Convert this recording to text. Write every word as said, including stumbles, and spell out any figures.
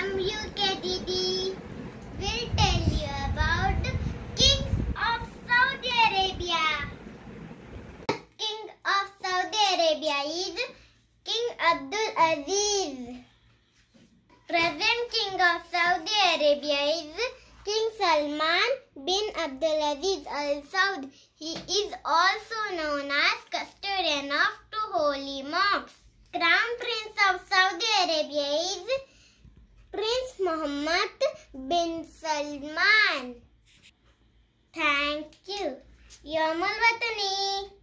from U K D D will tell you about Kings of Saudi Arabia. The King of Saudi Arabia is King Abdul Aziz. Present King of Saudi Arabia is King Salman bin Abdul Aziz Al Saud. He is also known as custodian of two holy mosques. Crown Prince of Saudi Arabia is Prince Mohammed bin Salman. Thank you. Yawmul Watani.